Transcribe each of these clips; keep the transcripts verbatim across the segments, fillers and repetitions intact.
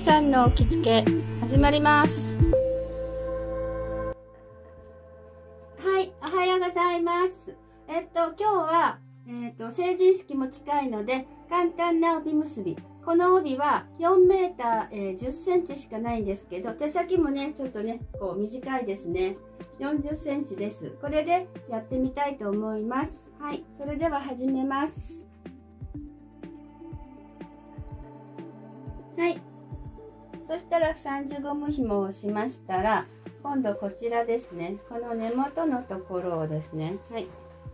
さんの着付け始まります。はい、おはようございます。えっと今日は、えっと成人式も近いので簡単な帯結び。この帯はよんメーター、えー、じゅっセンチしかないんですけど、手先もねちょっとねこう短いですね。よんじゅっセンチです。これでやってみたいと思います。はい、それでは始めます。はい、そしたらさんじゅうゴム紐をしましたら、今度こちらですね、この根元のところをですね、はい、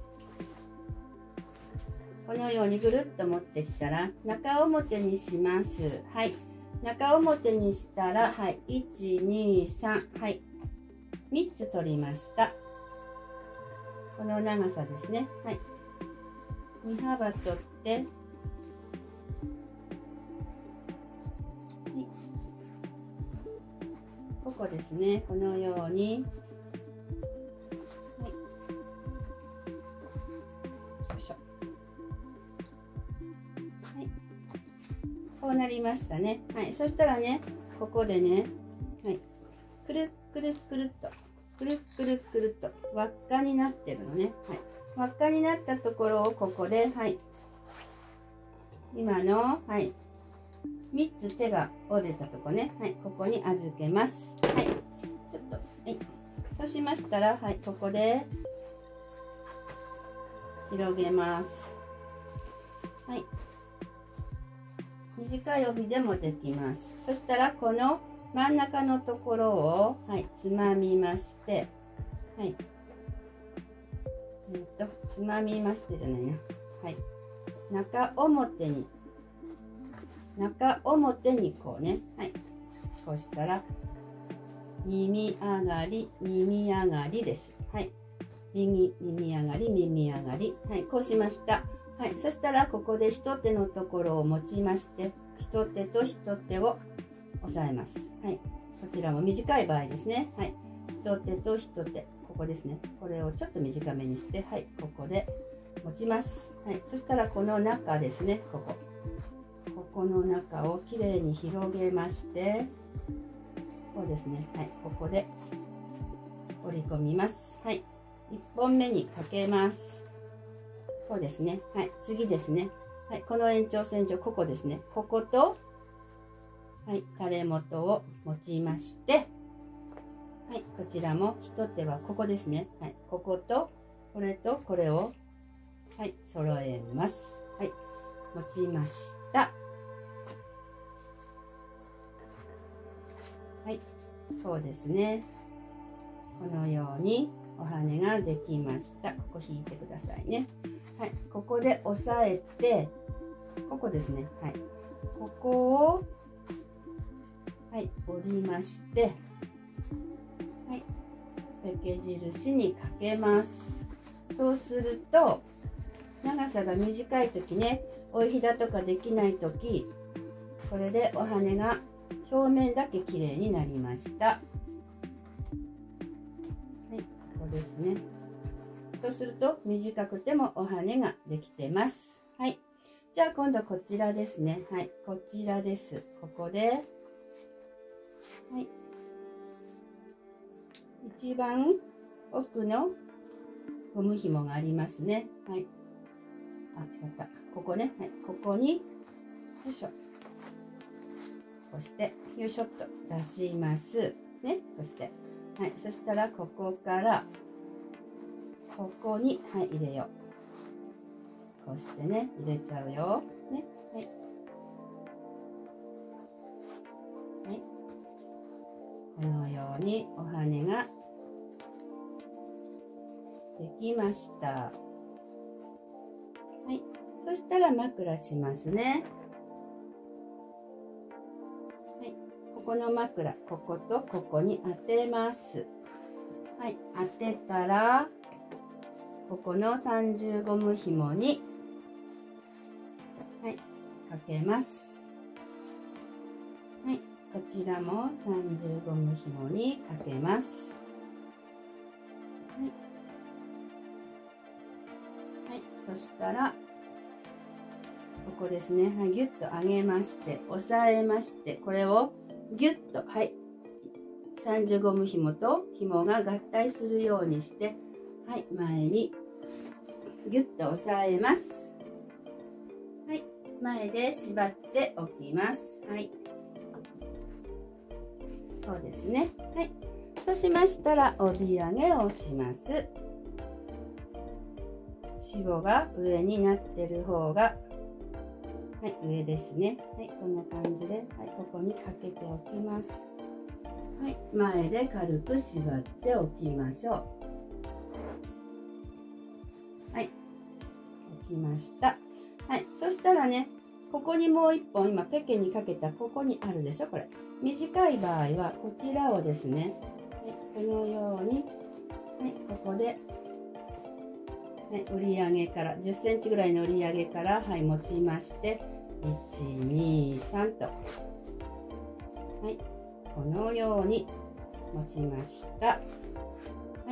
このようにぐるっと持ってきたら中表にします。はい、中表にしたら、はい、いちにさん、はい、みっつ取りました。この長さですね。はい、に幅取って、ここですね、このように、はい、よいしょ、はい、こうなりましたね。はい、そしたらね、ここでね、はい、くるっくるっくるっと、くるっくるっくるっと輪っかになってるのね。はい、輪っかになったところをここで、はい、今の、はい、みっつ手が折れたとこね、はい、ここに預けます。はい、ちょっと、はい、そうしましたら、はい、ここで広げます。はい、短い帯でもできます。そしたらこの真ん中のところを、はい、つまみまして、はい、えっとつまみましてじゃないな、はい、中表に中表にこうね、はい、こうしたら耳上がり耳上がりです。はい、右耳上がり耳上がり、はい、こうしました。はい、そしたらここで一手のところを持ちまして、一手と一手を押さえます。はい、こちらも短い場合ですね。はい、一手と一手、ここですね。これをちょっと短めにして、はい、ここで持ちます。はい、そしたらこの中ですね、ここ。ここの中をきれいに広げまして、こうですね。はい、ここで折り込みます。はい、いっぽんめにかけます。こうですね。はい、次ですね。はい、この延長線上、ここですね。ここと、はい、垂れ元を持ちまして、はい、こちらも一手はここですね。はい、こことこれとこれを、はい、揃えます。はい、持ちました。はい、こうですね。このようにお羽ができました。ここ引いてくださいね。はい、ここで押さえて、ここですね。はい、ここを、はい、折りまして、はい、ペケ印にかけます。そうすると長さが短い時ね、追いひだとかできない時、これでお羽が表面だけ綺麗になりました。はい、こうですね。そうすると短くてもお羽ができてます。はい、じゃあ今度こちらですね。はい、こちらです。ここで、はい、一番奥のゴム紐がありますね。はい、あ、違った。ここね。はい、ここに、よいしょ。こうして、よいしょっと出します。ね、こうして。はい、そしたらここから、ここに、はい、入れよう。こうしてね、入れちゃうよ。ね、はい。はい。このようにお羽ができました。はい。そしたら枕しますね。はい。ここの枕、こことここに当てます。はい。当てたら、ここのさんじゅうゴム紐に、はい、かけます。はい。こちらもさんじゅうゴム紐にかけます。はい。はい。そしたら、ここですね。はい、ぎゅっと上げまして、押さえまして、これをギュッと、はい、三重ゴム紐と紐が合体するようにして、はい、前にギュッと押さえます。はい、前で縛っておきます。はい、そうですね。はい、そうしましたら帯揚げをします。しぼが上になってる方が、はい、上ですね。はい、こんな感じで、はい、ここにかけておきます。はい、前で軽く縛っておきましょう。はい、置きました。はい、そしたらね、ここにもう一本、今ペケにかけたここにあるでしょ、これ。短い場合はこちらをですね、はい、このように、はい、ここで、はい、折り上げからじゅっセンチぐらいの折り上げから、はい、持ちましていちにさんと、はい、このように持ちました。はい、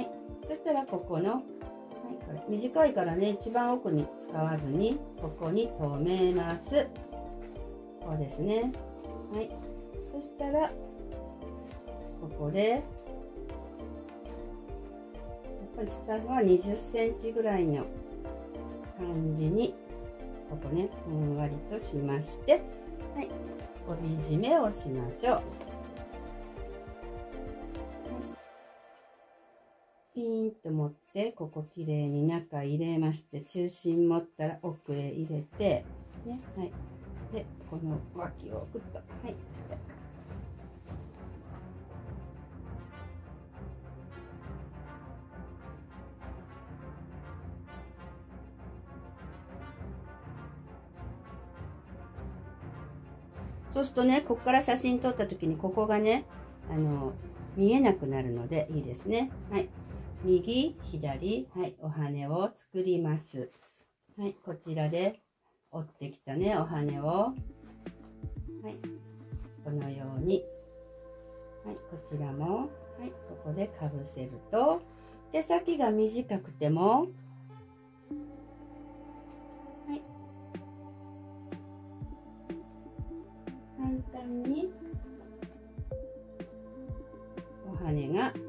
そしたらここの、はい、これ短いからね、一番奥に使わずにここに留めます。こうですね。はい、そしたらここで下はにじゅっセンチぐらいの感じにここね、ふんわりとしまして、はい、帯締めをしましょう。ピーンと持ってここきれいに中入れまして、中心持ったら奥へ入れて、ね、はい、でこの脇をグッと、はい、してそうするとね、ここから写真撮った時にここがね、あの見えなくなるのでいいですね。はい、右左、はい、お羽を作ります。はい、こちらで折ってきたねお羽を、はい、このように、はい、こちらも、はい、ここでかぶせると、手先が短くても、はい、簡単にお羽がこ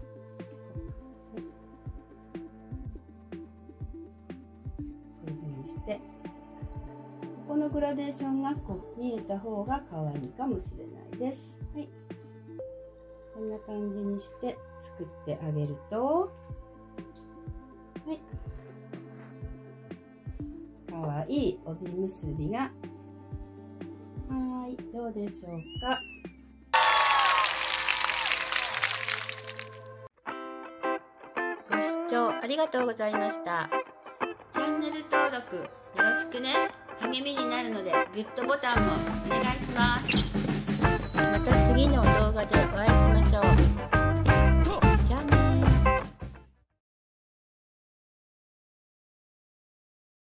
ういうふうにして、ここのグラデーションがこう見えた方が可愛いかもしれないです。はい、こんな感じにして作ってあげると、はい、可愛い帯結びが、はい、どうでしょうか。ご視聴ありがとうございました。チャンネル登録よろしくね。励みになるのでグッドボタンもお願いします。また次の動画でお会いしましょう。